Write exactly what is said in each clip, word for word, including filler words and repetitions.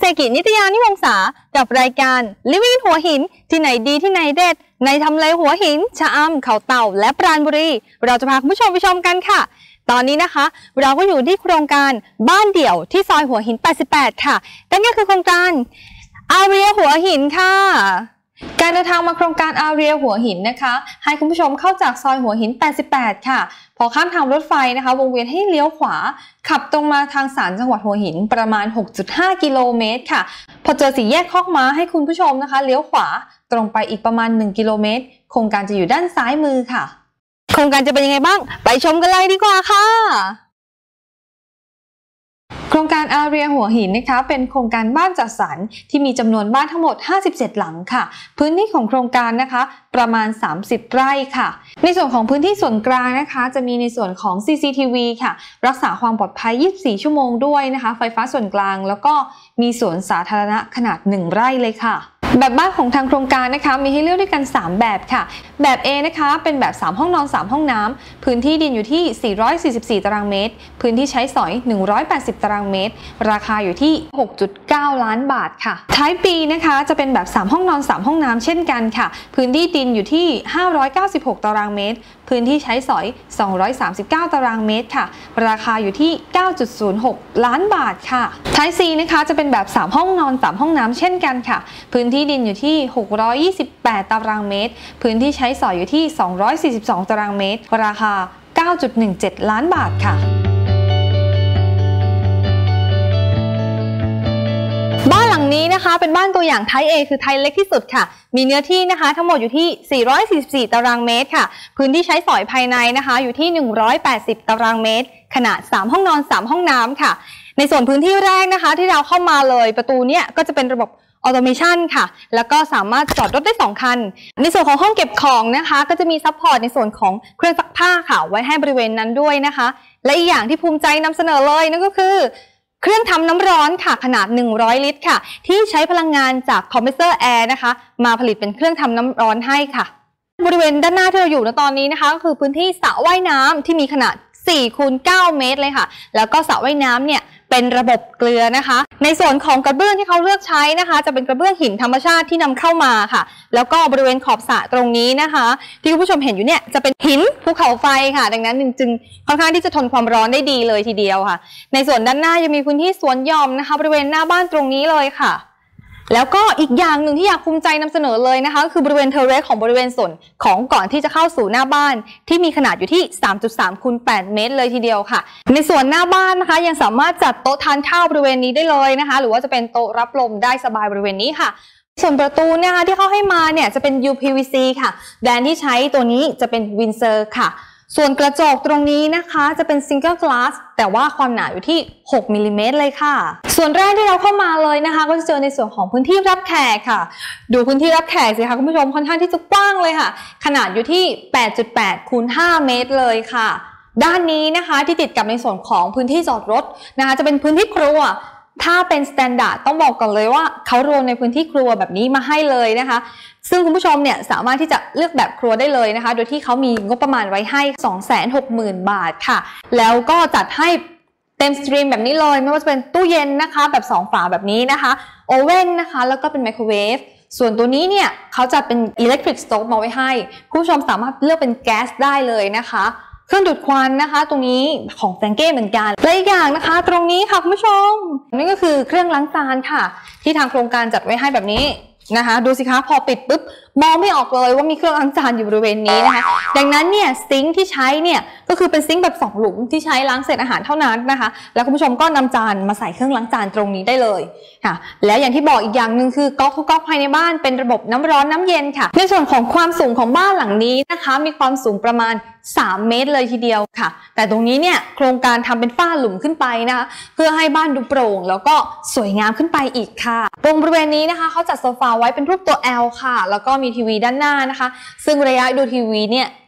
กินิตยานิวงศากับรายการ Living หัวหินที่ไหนดีที่ไหนเด็ดในทำเลหัวหินชะอำเขาเต่าและปราณบุรีเราจะพาคุณผู้ชมไปชมกันค่ะตอนนี้นะคะเราก็อยู่ที่โครงการบ้านเดี่ยวที่ซอยหัวหินแปดสิบแปดค่ะนั่นก็คือโครงการอาเรียหัวหินค่ะการเดินทางมาโครงการอาเรียหัวหินนะคะให้คุณผู้ชมเข้าจากซอยหัวหินแปดสิบแปดค่ะพอข้ามทางรถไฟนะคะวงเวียนให้เลี้ยวขวาขับตรงมาทางศาลจังหวัดหัวหินประมาณ หกจุดห้า กิโลเมตรค่ะพอเจอสี่แยกคอกม้าให้คุณผู้ชมนะคะเลี้ยวขวาตรงไปอีกประมาณหนึ่งกิโลเมตรโครงการจะอยู่ด้านซ้ายมือค่ะโครงการจะเป็นยังไงบ้างไปชมกันเลยดีกว่าค่ะโครงการอาเรียหัวหินนะคะเป็นโครงการบ้านจัดสรรที่มีจำนวนบ้านทั้งหมดห้าสิบเจ็ดหลังค่ะพื้นที่ของโครงการนะคะประมาณสามสิบไร่ค่ะในส่วนของพื้นที่ส่วนกลางนะคะจะมีในส่วนของ ซี ซี ที วี ค่ะรักษาความปลอดภัยยี่สิบสี่ชั่วโมงด้วยนะคะไฟฟ้าส่วนกลางแล้วก็มีสวนสาธารณะขนาดหนึ่งไร่เลยค่ะแบบบ้านของทางโครงการนะคะมีให้เลือกด้วยกันสามแบบค่ะแบบ A นะคะเป็นแบบสามห้องนอนสามห้องน้ำพื้นที่ดินอยู่ที่สี่ร้อยสี่สิบสี่ตารางเมตรพื้นที่ใช้สอยหนึ่งร้อยแปดสิบตารางเมตรราคาอยู่ที่ หกจุดเก้า ล้านบาทค่ะ Type B นะคะจะเป็นแบบสามห้องนอนสามห้องน้ำเช่นกันค่ะพื้นที่ดินอยู่ที่ห้าร้อยเก้าสิบหกตารางเมตรพื้นที่ใช้สอยสองร้อยสามสิบเก้าตารางเมตรค่ะราคาอยู่ที่ เก้าจุดศูนย์หก ล้านบาทค่ะ Type C นะคะจะเป็นแบบสามห้องนอนสามห้องน้ำเช่นกันค่ะพื้นที่ดินอยู่ที่หกร้อยยี่สิบแปดตารางเมตรพื้นที่ใช้สอยอยู่ที่สองร้อยสี่สิบสองตารางเมตรราคา เก้าจุดหนึ่งเจ็ด ล้านบาทค่ะบ้านหลังนี้นะคะเป็นบ้านตัวอย่างไทป์ A คือไทป์เล็กที่สุดค่ะมีเนื้อที่นะคะทั้งหมดอยู่ที่สี่ร้อยสี่สิบสี่ตารางเมตรค่ะพื้นที่ใช้สอยภายในนะคะอยู่ที่หนึ่งร้อยแปดสิบตารางเมตรขนาดสามห้องนอนสามห้องน้ำค่ะในส่วนพื้นที่แรกนะคะที่เราเข้ามาเลยประตูเนี้ยก็จะเป็นระบบออโตเมชันค่ะแล้วก็สามารถจอดรถได้สองคันในส่วนของห้องเก็บของนะคะก็จะมีซัพพอร์ตในส่วนของเครื่องซักผ้าค่ะไว้ให้บริเวณนั้นด้วยนะคะและอีกอย่างที่ภูมิใจนำเสนอเลยนั่นก็คือเครื่องทำน้ำร้อนค่ะขนาดหนึ่งร้อยลิตรค่ะที่ใช้พลังงานจากคอมเพรสเซอร์แอร์นะคะมาผลิตเป็นเครื่องทำน้ำร้อนให้ค่ะบริเวณด้านหน้าที่เราอยู่ในตอนนี้นะคะก็คือพื้นที่สระว่ายน้ำที่มีขนาดสี่คูณเก้าเมตรเลยค่ะแล้วก็สระว่ายน้ำเนี่ยเป็นระบบเกลือนะคะในส่วนของกระเบื้องที่เขาเลือกใช้นะคะจะเป็นกระเบื้องหินธรรมชาติที่นำเข้ามาค่ะแล้วก็บริเวณขอบสระตรงนี้นะคะที่คุณผู้ชมเห็นอยู่เนี่ยจะเป็นหินภูเขาไฟค่ะดังนั้นจึงค่อนข้างที่จะทนความร้อนได้ดีเลยทีเดียวค่ะในส่วนด้านหน้ายังมีพื้นที่สวนหย่อมนะคะบริเวณหน้าบ้านตรงนี้เลยค่ะแล้วก็อีกอย่างหนึ่งที่อยากภูมิใจนำเสนอเลยนะคะคือบริเวณเทอร์เรสของบริเวณส่วนของก่อนที่จะเข้าสู่หน้าบ้านที่มีขนาดอยู่ที่ สามจุดสามคูณแปด เมตรเลยทีเดียวค่ะในส่วนหน้าบ้านนะคะยังสามารถจัดโต๊ะทานข้าวบริเวณนี้ได้เลยนะคะหรือว่าจะเป็นโต๊ะรับลมได้สบายบริเวณนี้ค่ะส่วนประตูนะคะที่เขาให้มาเนี่ยจะเป็น ยู พี วี ซี ค่ะแบรนด์ที่ใช้ตัวนี้จะเป็น วินเซอร์ ค่ะส่วนกระจกตรงนี้นะคะจะเป็น ซิงเกิล กลาส แต่ว่าความหนาอยู่ที่หกมิลลิเมตรเลยค่ะส่วนแรกที่เราเข้ามาเลยนะคะก็จะเจอในส่วนของพื้นที่รับแขกค่ะดูพื้นที่รับแขกสิคะคุณผู้ชมค่อนข้างที่จะกว้างเลยค่ะขนาดอยู่ที่ แปดจุดแปดคูณห้า เมตรเลยค่ะด้านนี้นะคะที่ติดกับในส่วนของพื้นที่จอดรถนะคะจะเป็นพื้นที่ครัวถ้าเป็นสแตนดาร์ดต้องบอกก่อนเลยว่าเขารวมในพื้นที่ครัวแบบนี้มาให้เลยนะคะซึ่งคุณผู้ชมเนี่ยสามารถที่จะเลือกแบบครัวได้เลยนะคะโดยที่เขามีงบประมาณไว้ให้ สองแสนหกหมื่น บาทค่ะแล้วก็จัดให้เต็มสตรีมแบบนี้เลยไม่ว่าจะเป็นตู้เย็นนะคะแบบสองฝาแบบนี้นะคะโอเว่นนะคะแล้วก็เป็นไมโครเวฟส่วนตัวนี้เนี่ยเขาจัดเป็นอิเล็กทริกสโต๊ฟมาไว้ให้คุณผู้ชมสามารถเลือกเป็นแก๊สได้เลยนะคะเครื่องดูดควันนะคะตรงนี้ของแซงเก้เหมือนกันและอีกอย่างนะคะตรงนี้ค่ะคุณผู้ชมนี่ก็คือเครื่องล้างจานค่ะที่ทางโครงการจัดไว้ให้แบบนี้นะคะดูสิคะพอปิดปุ๊บมองไม่ออกเลยว่ามีเครื่องล้างจานอยู่บริเวณนี้นะคะดังนั้นเนี่ยซิงค์ที่ใช้เนี่ยก็คือเป็นซิงค์แบบสองหลุมที่ใช้ล้างเศษอาหารเท่านั้นนะคะแล้วคุณผู้ชมก็นำจานมาใส่เครื่องล้างจานตรงนี้ได้เลยค่ะแล้วอย่างที่บอกอีกอย่างหนึ่งคือก๊อกทุกก๊อกภายในบ้านเป็นระบบน้ำร้อนน้ำเย็นค่ะในส่วนของความสูงของบ้านหลังนี้นะคะมีความสูงประมาณสามเมตรเลยทีเดียวค่ะแต่ตรงนี้เนี่ยโครงการทำเป็นฝ้าหลุมขึ้นไปนะคะเพื่อให้บ้านดูโปร่งแล้วก็สวยงามขึ้นไปอีกค่ะตรงบริเวณนี้นะคะเขาจัดโซฟาไว้เป็นรูปตัว แอล ค่ะแล้วก็มีทีวีด้านหน้านะคะซึ่งระยะดูทีวีเนี่ย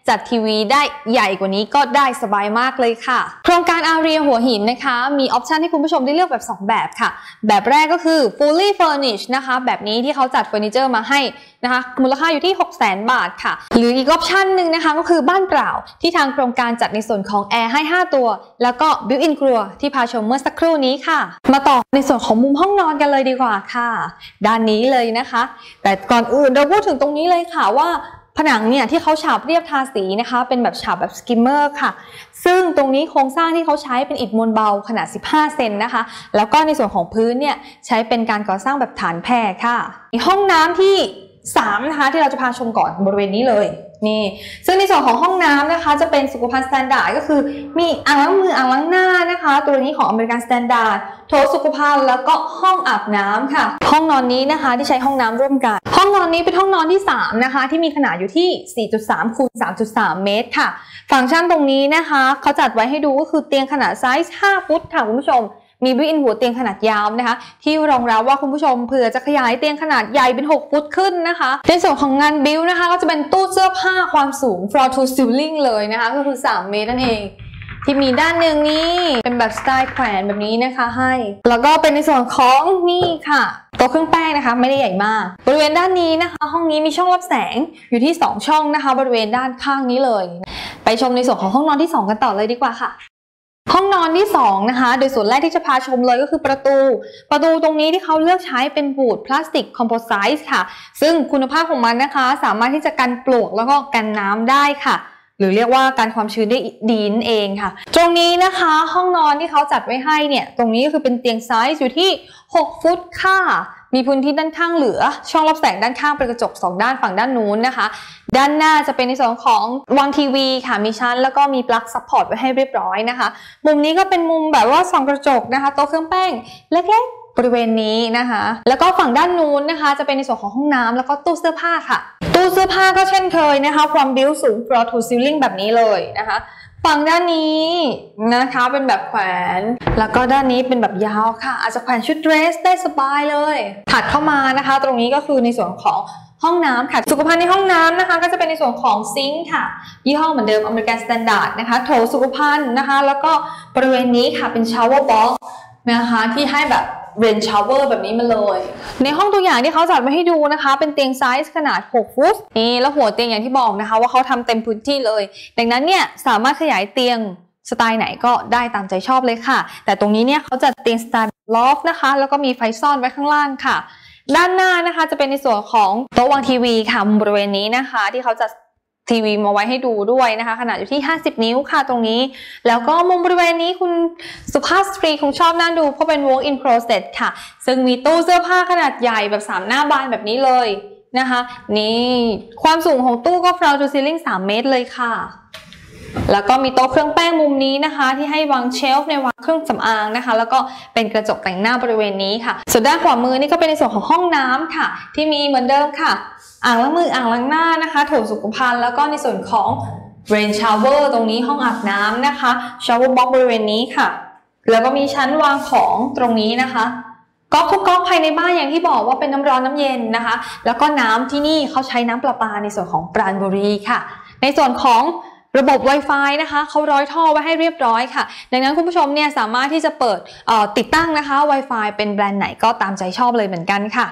จัดทีวีได้ใหญ่กว่านี้ก็ได้สบายมากเลยค่ะโครงการอารีหัวหินนะคะมีออปชันให้คุณผู้ชมได้เลือกแบบสองแบบค่ะแบบแรกก็คือ fully furnished นะคะแบบนี้ที่เขาจัดเฟอร์นิเจอร์มาให้นะคะมูลค่าอยู่ที่ หกแสน บาทค่ะหรืออีกออปชันหนึ่งนะคะก็คือบ้านเปล่าที่ทางโครงการจัดในส่วนของแอร์ให้ห้าตัวแล้วก็ built-in ครัวที่พาชมเมื่อสักครู่นี้ค่ะมาต่อในส่วนของมุมห้องนอนกันเลยดีกว่าค่ะด้านนี้เลยนะคะแต่ก่อนอื่นเราพูดถึงตรงนี้เลยค่ะว่าผนังเนี่ยที่เขาฉาบเรียบทาสีนะคะเป็นแบบฉาบแบบสกิมเมอร์ค่ะซึ่งตรงนี้โครงสร้างที่เขาใช้เป็นอิฐมวลเบาขนาดสิบห้าเซนนะคะแล้วก็ในส่วนของพื้นเนี่ยใช้เป็นการก่อสร้างแบบฐานแพรค่ะห้องน้ำที่สามนะคะที่เราจะพาชมก่อนบริเวณนี้เลยนี่ซึ่งในส่วนของห้องน้ำนะคะจะเป็นสุขภัณฑ์สแตนดาร์ดก็คือมีอ่างล้างมืออ่างล้างหน้านะคะตัวนี้ของอเมริกันสแตนดาร์ดโถสุขภัณฑ์แล้วก็ห้องอาบน้ำค่ะห้องนอนนี้นะคะที่ใช้ห้องน้ำร่วมกันห้องนอนนี้เป็นห้องนอนที่สามนะคะที่มีขนาดอยู่ที่ สี่จุดสาม คูณ สามจุดสาม เมตรค่ะฟังก์ชันตรงนี้นะคะเขาจัดไว้ให้ดูก็คือเตียงขนาดไซส์ห้าฟุตค่ะคุณผู้ชมมีบิวอินหัวเตียงขนาดยาวนะคะที่รองรับว่าคุณผู้ชมเผื่อจะขยายเตียงขนาดใหญ่เป็นหกฟุตขึ้นนะคะในส่วนของงานบิวนะคะก็จะเป็นตู้เสื้อผ้าความสูง floor to ceiling เลยนะคะก็คือสามเมตรนั่นเองที่มีด้านหนึ่งนี่เป็นแบบสไตล์แขวนแบบนี้นะคะให้แล้วก็เป็นในส่วนของนี่ค่ะโต๊ะเครื่องแป้งนะคะไม่ได้ใหญ่มากบริเวณด้านนี้นะคะห้องนี้มีช่องรับแสงอยู่ที่สองช่องนะคะบริเวณด้านข้างนี้เลยไปชมในส่วนของห้องนอนที่สองกันต่อเลยดีกว่าค่ะห้องนอนที่สองนะคะโดยส่วนแรกที่จะพาชมเลยก็คือประตูประตูตรงนี้ที่เขาเลือกใช้เป็นบูดพลาสติกคอมโพไซต์ค่ะซึ่งคุณภาพของมันนะคะสามารถที่จะกันปลวกแล้วก็กันน้ำได้ค่ะหรือเรียกว่าการความชื้นได้ดีนั่นเองค่ะตรงนี้นะคะห้องนอนที่เขาจัดไว้ให้เนี่ยตรงนี้ก็คือเป็นเตียงไซส์อยู่ที่หกฟุตค่ะมีพื้นที่ด้านข้างเหลือช่องรับแสงด้านข้างเป็นกระจกสองด้านฝั่งด้านนู้นนะคะด้านหน้าจะเป็นในส่วนของวางทีวีค่ะมีชั้นแล้วก็มีปลั๊กซัพพอร์ตไว้ให้เรียบร้อยนะคะมุมนี้ก็เป็นมุมแบบว่าส่องกระจกนะคะโต๊ะเครื่องแป้งเล็กๆบริเวณนี้นะคะแล้วก็ฝั่งด้านนู้นนะคะจะเป็นในส่วนของห้องน้ำแล้วก็ตู้เสื้อผ้าค่ะตู้เสื้อผ้าก็เช่นเคยนะคะความบิวสูง floor to ceiling แบบนี้เลยนะคะฝั่งด้านนี้นะคะเป็นแบบแขวนแล้วก็ด้านนี้เป็นแบบยาวค่ะอาจจะแขวนชุดเดรสได้สบายเลยถัดเข้ามานะคะตรงนี้ก็คือในส่วนของห้องน้ำค่ะสุขภัณฑ์ในห้องน้ำนะคะก็จะเป็นในส่วนของซิงค์ค่ะยี่ห้อเหมือนเดิมอเมริกันสแตนดาร์ดนะคะโถสุขภัณฑ์นะคะแล้วก็บริเวณนี้ค่ะเป็นชาวเวอร์บ็อกซ์นะคะที่ให้แบบเรนชาวเวอร์แบบนี้มาเลยในห้องตัวอย่างที่เขาจัดมาให้ดูนะคะเป็นเตียงไซส์ขนาดหกฟุตนี่แล้วหัวเตียงอย่างที่บอกนะคะว่าเขาทำเต็มพื้นที่เลยดังนั้นเนี่ยสามารถขยายเตียงสไตล์ไหนก็ได้ตามใจชอบเลยค่ะแต่ตรงนี้เนี่ยเขาจัดเตียงสไตล์ลอฟนะคะแล้วก็มีไฟซ่อนไว้ข้างล่างค่ะด้านหน้านะคะจะเป็นในส่วนของโต๊ะวางทีวีค่ะบริเวณนี้นะคะที่เขาจัดทีวีมาไว้ให้ดูด้วยนะคะขนาดอยู่ที่ห้าสิบนิ้วค่ะตรงนี้แล้วก็มุมบริเวณนี้คุณสุภาพสตรีคงชอบน่าดูเพราะเป็น walk in closet ค่ะซึ่งมีตู้เสื้อผ้าขนาดใหญ่แบบสามหน้าบานแบบนี้เลยนะคะนี่ความสูงของตู้ก็ floor to ceiling สามเมตรเลยค่ะแล้วก็มีโต๊ะเครื่องแป้งมุมนี้นะคะที่ให้วางเชลฟ์ในวางเครื่องสำอางนะคะแล้วก็เป็นกระจกแต่งหน้าบริเวณนี้ค่ะส่วนด้านขวามือนี่ก็เป็นในส่วนของห้องน้ำค่ะที่มีเหมือนเดิมค่ะอ่างล้างมืออ่างล้างหน้านะคะโถสุขภัณฑ์แล้วก็ในส่วนของเรนชาวเวอร์ตรงนี้ห้องอาบน้ำนะคะชาวเวอร์บ็อกบริเวณนี้ค่ะแล้วก็มีชั้นวางของตรงนี้นะคะก๊อกทุกก๊อกภายในบ้านอย่างที่บอกว่าเป็นน้ำร้อนน้ำเย็นนะคะแล้วก็น้ำที่นี่เขาใช้น้ำประปาในส่วนของปราณบุรีค่ะในส่วนของระบบ Wi-Fi นะคะเขาร้อยท่อไว้ให้เรียบร้อยค่ะดังนั้นคุณผู้ชมเนี่ยสามารถที่จะเปิดติดตั้งนะคะ Wi-Fi เป็นแบรนด์ไหนก็ตามใจชอบเลยเหมือนกันค่ะ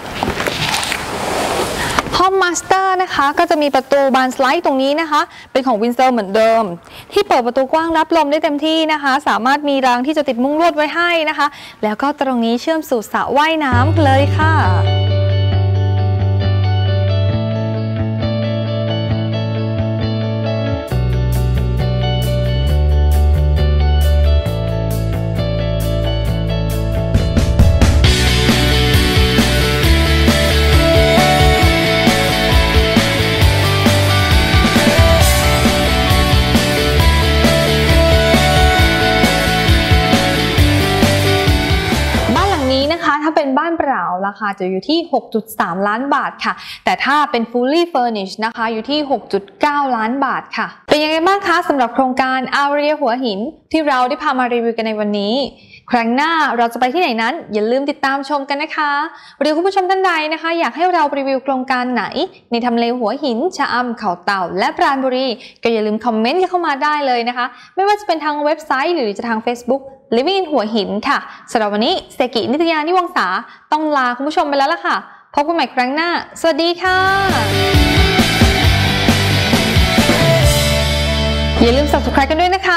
ห้องมาสเตอร์นะคะก็จะมีประตูบานสไลด์ตรงนี้นะคะเป็นของวินเซอร์เหมือนเดิมที่เปิดประตูกว้างรับลมได้เต็มที่นะคะสามารถมีรางที่จะติดมุ้งลวดไว้ให้นะคะแล้วก็ตรงนี้เชื่อมสู่สระว่ายน้ำเลยค่ะถ้าเป็นบ้านเปล่าราคาจะอยู่ที่ หกจุดสาม ล้านบาทค่ะแต่ถ้าเป็น fully furnished นะคะอยู่ที่ หกจุดเก้า ล้านบาทค่ะเป็นยังไงบ้างคะสำหรับโครงการอารีหัวหินที่เราได้พามารีวิวกันในวันนี้ครั้งหน้าเราจะไปที่ไหนนั้นอย่าลืมติดตามชมกันนะคะหรือคุณผู้ชมท่านใดนะคะอยากให้เรารีวิวโครงการไหนในทำเลหัวหินชะอำเขาเต่าและปราณบุรีก็อย่าลืมคอมเมนต์เข้ามาได้เลยนะคะไม่ว่าจะเป็นทางเว็บไซต์หรือจะทาง Facebook Living in หัวหินค่ะสำหรับวันนี้เซกินิตยานิวงศาต้องลาคุณผู้ชมไปแล้วล่ะค่ะพบกันใหม่ครั้งหน้าสวัสดีค่ะอย่าลืม ซับสไครบ์ กันด้วยนะคะ